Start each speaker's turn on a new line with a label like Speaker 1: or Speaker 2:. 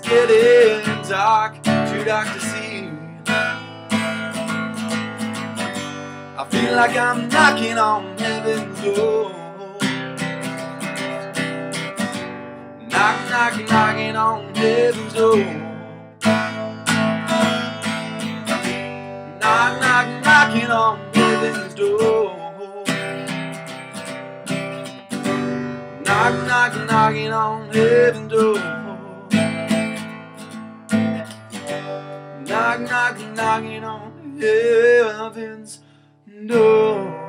Speaker 1: getting dark, too dark to see. I feel like I'm knocking on heaven's door. Knock, knock, knocking on heaven's door. Knock, knock, knocking on heaven's door. Knock, knock, knocking on heaven's door. Knock, knock, knocking on heaven's door.